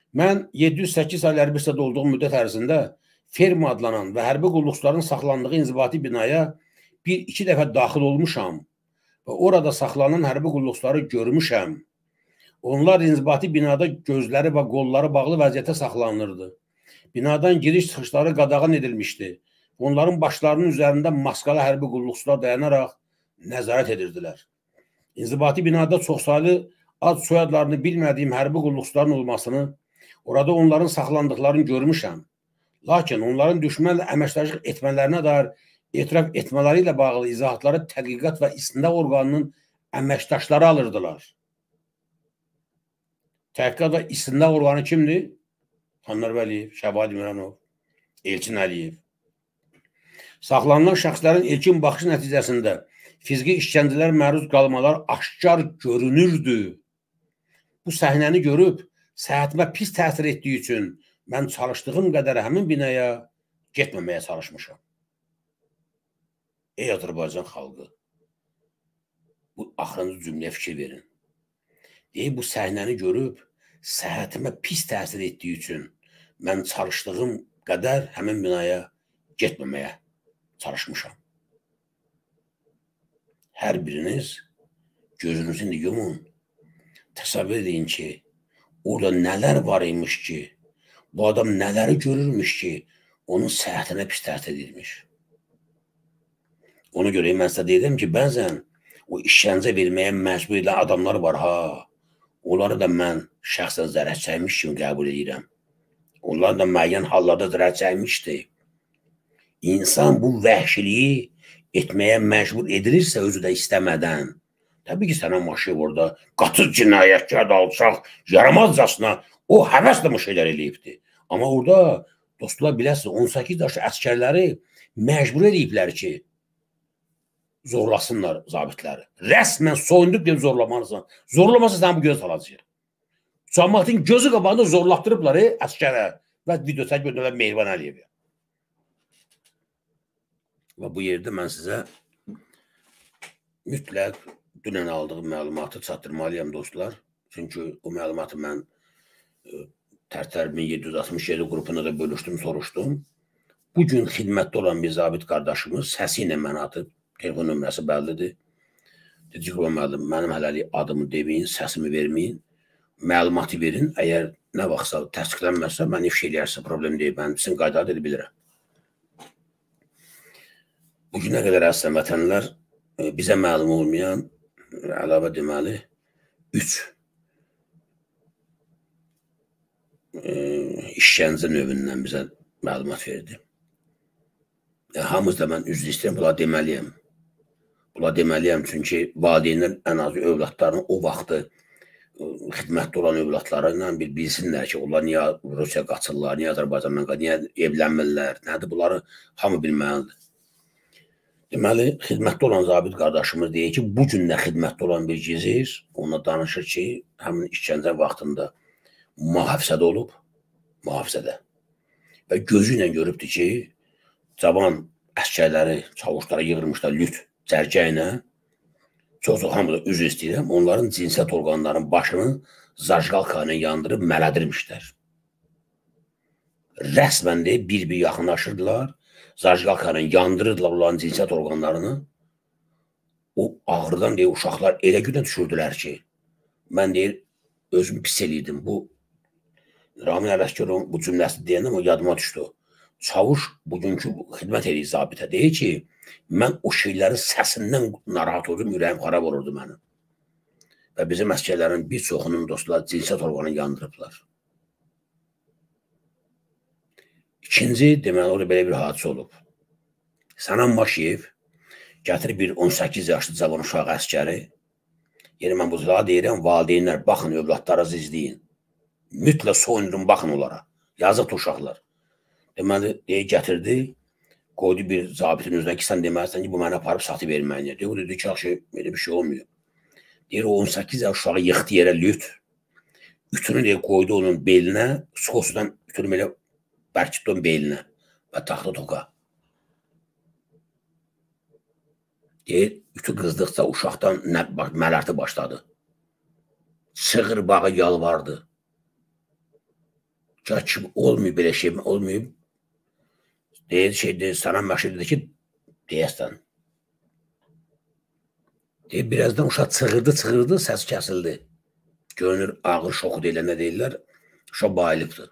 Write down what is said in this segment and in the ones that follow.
Mən 708 ay hərbi hissədə olduğum müddət ərzində ferma adlanan və hərbi qulluqçuların saxlandığı inzibati binaya bir-iki dəfə daxil olmuşam və orada saxlanan hərbi qulluqçuları görmüşəm. Onlar inzibati binada gözləri və qolları bağlı vəziyyətə saxlanılırdı. Binadan giriş-çıxışları qadağan edilmişdi. Onların başlarının üzərində maskalı hərbi qulluqçular dayanaraq nəzarət edirdilər. İnzibati binada çoxsaylı ad soyadlarını bilmədiyim hərbi qulluqçuların olmasını, orada onların saxlandıqlarını görmüşəm. Lakin onların düşmənlə əməkdaşlıq etmələrinə dair etiraf etmələri ilə bağlı izahatları tədqiqat və istintaq orqanının əməkdaşları alırdılar. Təhqiqat və istintaq orqanı kimdir? Taner Vəliyev, Şəbadi Miranov, Elçin Əliyev. Saxlanılan şəxslərin ilkin baxış nəticəsində fiziki işgəncələr məruz qalmalar aşkar görünürdü. Bu səhnəni görüb səhhətimə pis təsir etdiyi üçün mən çalışdığım qədər həmin binaya getməməyə çalışmışam. Ey Azərbaycan xalqı, bu axırıncı cümləyə fikir verin. Deyək, bu səhnəni görüb səhhətimə pis təsir etdiyi üçün mən çalışdığım qədər həmin binaya getməməyə çalışmışam. Hər biriniz gözünüzü yumun, təsəvvür edin ki, orada nələr var imiş ki, bu adam nələri görürmüş ki, onun səhhətinə pis təsir edilmiş. Ona görə mən sizə dedim ki, bəzən o işgəncə verməyə məcbur edən adamlar var, onları da mən şəxsən zərər çəkmiş kimi qəbul edirəm. Onlar da müəyyən hallarda zərər çəkmişdir. İnsan bu vəhşiliyi etməyə məcbur edilirsə özü də istəmədən, təbii ki, sənə maşı orada qatır cinayətkar alçaq, yaramazcasına o həvəslə bu şeylər eləyibdir. Amma orada, dostlar, biləsiniz, 18 yaşı əskərləri məcbur ediblər ki, zorlasınlar zabitləri. Rəsmən soyunduq deyib zorlamalısan. Zorlamasa sən bu göz alacaq. Cəmaətin gözü qabağında zorlatdırıblar əskərə və video çəkib göndərlər Mehriban Əliyevə. Və bu yerdə mən sizə mütləq dünən aldığım məlumatı çatdırmalıyam, dostlar. Çünki o məlumatı mən Tərtər 1767 qrupuna da bölüşdüm, soruşdum. Bugün xidmətdə olan bir zabit qardaşımız səsi ilə mənə atıb, telefon nömrəsi bəllidir. Dedi ki, mənim hələlik adımı deməyin, səsimi verməyin, məlumatı verin. Əgər nə vaxtsa təsdiqlənməzsə, mən ifşa eləyərsə, problem deyil, mən sizin qaydaları dedi bilirəm. Bugünə qədər əslən vətənlər bizə məlum olmayan əlavə deməli 3 işgəncə növündən bizə məlumat verdi. Hamımız da mən üzr istəyirəm, bunlar deməliyəm. Bunlar deməliyəm, çünki valideynlər ən azı övladlarını o vaxtı xidmətdə olan övladları ilə bir bilsinlər ki, onlar niyə Rusiya qaçırlar, niyə Azərbaycandan qaçırlar, niyə evlənmirlər, nədir, bunları hamı bilməlidir. Deməli, xidmətdə olan zabit qardaşımız deyir ki, bu gün də xidmətdə olan bir gizir, onunla danışır ki, həmin işgəncə vaxtında mühafizədə olub, mühafizədə. Və gözü ilə görübdür ki, cavan əskərləri, çavuşlara yığırmışlar lüt cərgə ilə, çox hamıda üzr istəyirəm, onların cinsiyyət orqanlarının başını zajqalka ilə yandırıb mələdirmişlər. Rəsmən deyib bir-bir yaxınlaşırdılar, zajqalka ilə yandırırdılar onların cinsiyyət orqanlarını. O ağrıdan deyib uşaqlar elə gündən düşürdülər ki, mən deyir, özümü pis eləyirdim. Bu Ramin Ələsgərovun bu cümləsi deyəndə o yadıma düşdü. Çavuş bugünkü xidmət edir zabitə. Deyir ki, mən o şeylərin səsindən narahat oldum, ürəyim xarab olurdu mənim. Və bizim əskərlərin bir çoxunun dostlar cinsiyyət orqanını yandırıblar. İkinci, deməli, orada belə bir hadisə olub. Sənan Maşiyev gətirib bir 18 yaşlı cavan uşaq əskəri. Yəni, mən bu zıla deyirəm, valideynlər, baxın, övladlarınızı izləyin. Mütləq soyundurun, baxın onlara. Yazıq uşaqlar. Deməli, gətirdi, qoydu bir zabitin üzrə ki, sən deməlisən ki, bu mənə aparıb satı verməyinə. Deyir, o dedi ki, yaxşı, belə bir şey olmuyor. Deyir, o 18 yaş uşağı yıxdı yerə lüt. Ütünü qoydu onun belinə, skosudan ütünü belə bərkitdi onun belinə və taxtı toka. Deyir, ütü qızdıqca uşaqdan mələrti başladı. Çığır bağı yalvardı. Ki, olmayıb belə şey, olmayıb. Deyir, Sanan Məşid dedi ki, deyəsən. Deyir, birazdan uşaq çığırdı, səs kəsildi. Görünür, ağır şoku deyirlər, nə deyirlər? Uşaq bayılıbdır.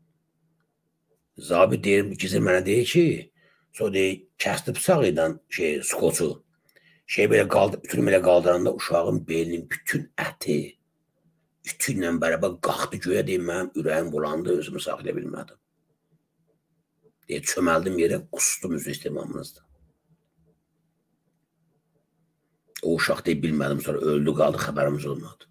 Zabit deyir, gizir mənə deyir ki, sonra deyir, kəsdi bıçaq ilə skoçu. Bütün belə qaldıranda uşağın belinin bütün əti ütü ilə bərabər qalxdı göyə, deyir, mənim ürəyim bulandı, özümü saxlaya bilmədim. Deyir, çöməldim yerə, qustum üzrə istimamınızda. O uşaq deyib bilmədim, sonra öldü, qaldı, xəbərimiz olmadı.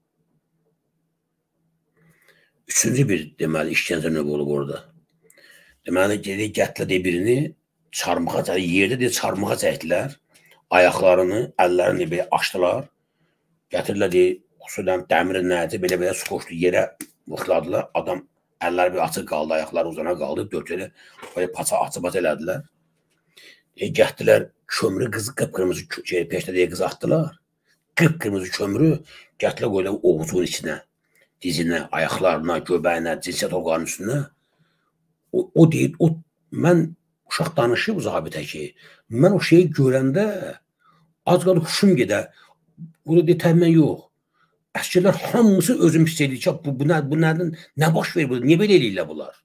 Üçüncü bir, deməli, işgəncə növü olub orada. Deməli, gətirdi birini, yerdə çarmıxa çəkdilər, ayaqlarını, əllərini belə açdılar, gətirirlər, xüsusən dəmirin nəci, belə su qoşdu, yerə vıxladılar, adam əlləri bir açıq qaldı, ayaqları uzana qaldı, dörd elə, paça açı-paça elədilər. Gətirdilər, kömürü qıpqırmızı peşdə deyə qız atdılar, qıpqırmızı kömürü gətirdilər, qoydular ovucun içinə, dizinə, ayaqlarına, göbəyinə, cinsiyyət orqanın üstünə. O deyir, mən uşaq danışıb zabitə ki, mən o şeyi görəndə az qaldı huşum gedə, o da deyir, təmin yox. Əsgərlər hamısı özüm hiss edir ki, bu nədən, nə baş verir burada, niyə belə eləyirlər bunlar?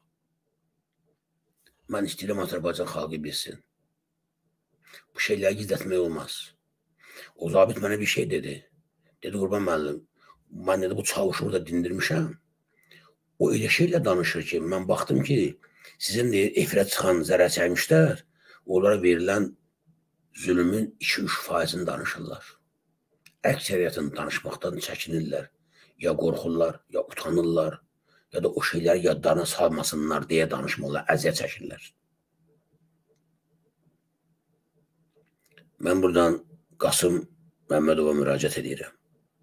Mən istəyirəm Azərbaycan xalqı bilsin. Bu şeyləri gizlətmək olmaz. O zabit mənə bir şey dedi. Dedi, Qurban müəllim, mən dedi, bu çavuşu burada dindirmişəm. O elə şeylə danışır ki, mən baxdım ki, sizin deyir, efirə çıxan zərər çəkmişlər, onlara verilən zülümün 2-3% danışırlar. Əksəriyyətin danışmaqdan çəkinirlər, ya qorxurlar, ya utanırlar, ya da o şeyləri yadlarına salmasınlar deyə danışmırlar, əziyyət çəkirlər. Mən buradan Qasım Məmmədova müraciət edirəm.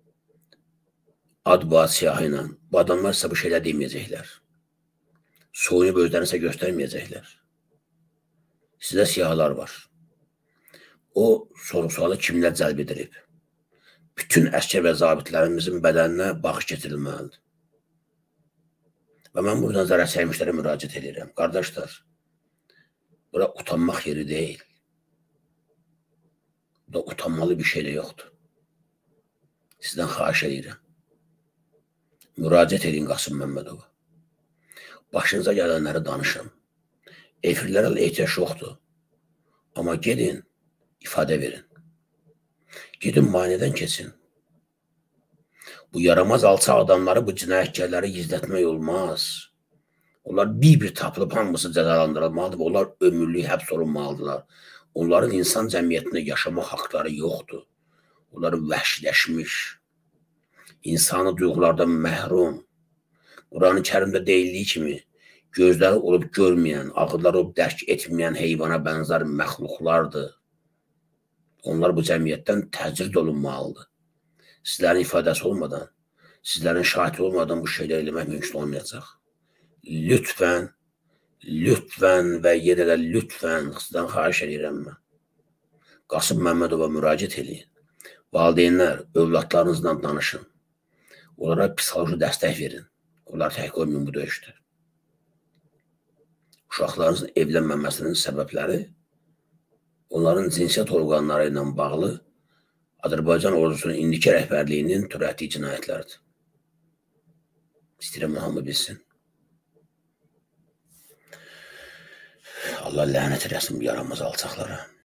Ad, baad, siyahı ilə bu adamlar sizə bu şeylər deməyəcəklər. Soyunub özlərini sizə göstərməyəcəklər. Sizdə siyahılar var. O soru-sualı kimlər cəlb edilib? Bütün əskər və zabitlərimizin bədəninə baxış keçirilməlidir. Və mən buradan zərər çəkmişlərə müraciət edirəm. Qardaşlar, bura utanmaq yeri deyil. Burada utanmalı bir şey də yoxdur. Sizdən xahiş edirəm. Müraciət edin Qasım Məmmədova. Başınıza gələnləri danışın. Efirlərə ehtiyac yoxdur. Amma gedin, ifadə verin. Gedin, müayinədən keçin. Bu yaramaz alçaq adamları, bu cinayətkarları gizlətmək olmaz. Onlar bir-bir tapılıb hamısı cəzalandırılmalıdır və onlar ömürlük həbs olunmalıdırlar. Onların insan cəmiyyətində yaşamaq haqları yoxdur. Onlar vəhşiləşmiş, insani duyğulardan məhrum. Quran-ı Kərimdə deyildiyi kimi, gözləri olub görməyən, ağılları olub dərk etməyən heyvana bənzər məxluqlardır. Onlar bu cəmiyyətdən təcrid olunmalıdır. Sizlərin ifadəsi olmadan, sizlərin şahidi olmadan bu şeylər eləmək mümkün olmayacaq. Lütfən, lütfən və yenə də lütfən sizdən xahiş edirəm mən. Qasım Məmmədova müraciət edin. Valideynlər, övladlarınızla danışın. Onlara psixoloji dəstək verin. Onlar tək qoymayın bu döyüşdə. Uşaqlarınızın evlənməməsinin səbəbləri onların cinsiyyət orqanları ilə bağlı Azərbaycan ordusunun indiki rəhbərliyinin törətdiyi cinayətlərdir. İstəyirəm, hamı bilsin. Allah lənət eləsin bu yaramaz alçaqlara.